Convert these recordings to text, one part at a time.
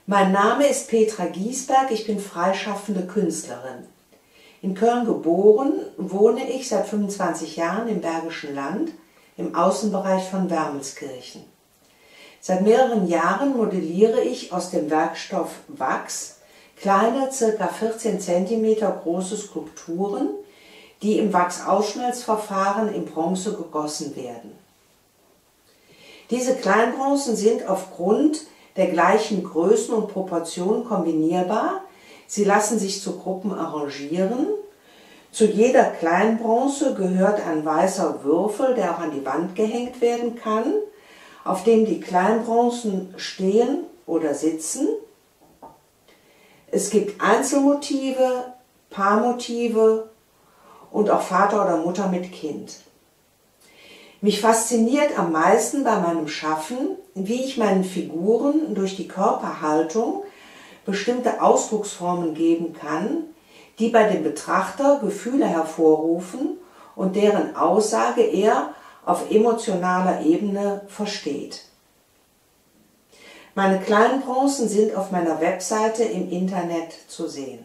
Mein Name ist Petra Giesberg, ich bin freischaffende Künstlerin. In Köln geboren, wohne ich seit 25 Jahren im Bergischen Land, im Außenbereich von Wermelskirchen. Seit mehreren Jahren modelliere ich aus dem Werkstoff Wachs kleine, ca. 14 cm große Skulpturen, die im Wachsausschmelzverfahren in Bronze gegossen werden. Diese Kleinbronzen sind aufgrund der gleichen Größen und Proportionen kombinierbar. Sie lassen sich zu Gruppen arrangieren. Zu jeder Kleinbronze gehört ein weißer Würfel, der auch an die Wand gehängt werden kann, auf dem die Kleinbronzen stehen oder sitzen. Es gibt Einzelmotive, Paarmotive und auch Vater oder Mutter mit Kind. Mich fasziniert am meisten bei meinem Schaffen, wie ich meinen Figuren durch die Körperhaltung bestimmte Ausdrucksformen geben kann, die bei dem Betrachter Gefühle hervorrufen und deren Aussage er auf emotionaler Ebene versteht. Meine Kleinbronzen sind auf meiner Webseite im Internet zu sehen.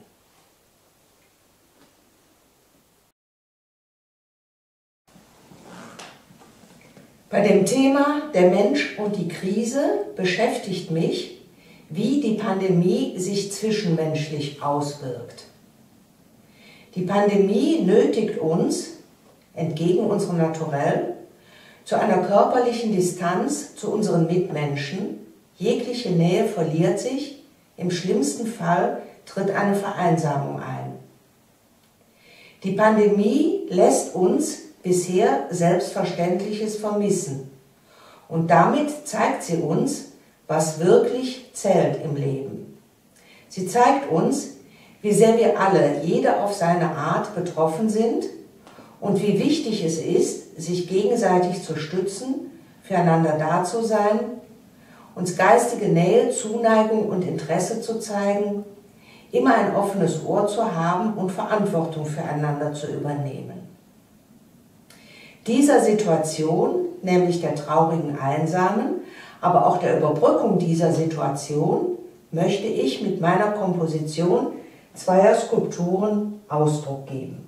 Bei dem Thema der Mensch und die Krise beschäftigt mich, wie die Pandemie sich zwischenmenschlich auswirkt. Die Pandemie nötigt uns, entgegen unserem Naturell, zu einer körperlichen Distanz zu unseren Mitmenschen. Jegliche Nähe verliert sich, im schlimmsten Fall tritt eine Vereinsamung ein. Die Pandemie lässt uns bisher Selbstverständliches vermissen und damit zeigt sie uns, was wirklich zählt im Leben. Sie zeigt uns, wie sehr wir alle, jeder auf seine Art, betroffen sind und wie wichtig es ist, sich gegenseitig zu stützen, füreinander da zu sein, uns geistige Nähe, Zuneigung und Interesse zu zeigen, immer ein offenes Ohr zu haben und Verantwortung füreinander zu übernehmen. Dieser Situation, nämlich der traurigen Einsamen, aber auch der Überbrückung dieser Situation, möchte ich mit meiner Komposition zweier Skulpturen Ausdruck geben.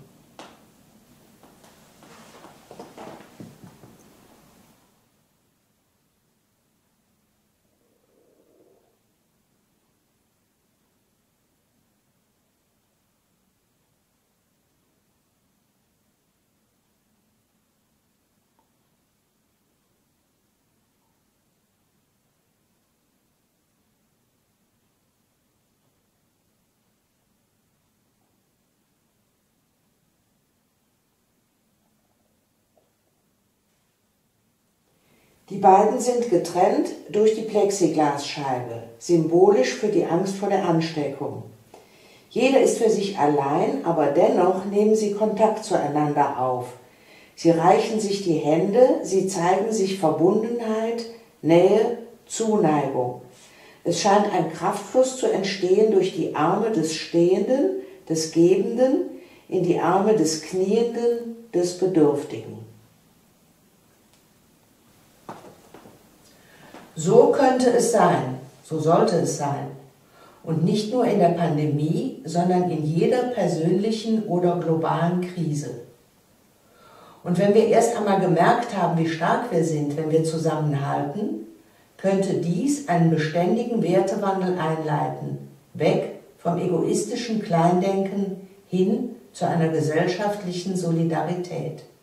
Die beiden sind getrennt durch die Plexiglasscheibe, symbolisch für die Angst vor der Ansteckung. Jeder ist für sich allein, aber dennoch nehmen sie Kontakt zueinander auf. Sie reichen sich die Hände, sie zeigen sich Verbundenheit, Nähe, Zuneigung. Es scheint ein Kraftfluss zu entstehen durch die Arme des Stehenden, des Gebenden, in die Arme des Knienden, des Bedürftigen. So könnte es sein, so sollte es sein. Und nicht nur in der Pandemie, sondern in jeder persönlichen oder globalen Krise. Und wenn wir erst einmal gemerkt haben, wie stark wir sind, wenn wir zusammenhalten, könnte dies einen beständigen Wertewandel einleiten, weg vom egoistischen Kleindenken hin zu einer gesellschaftlichen Solidarität.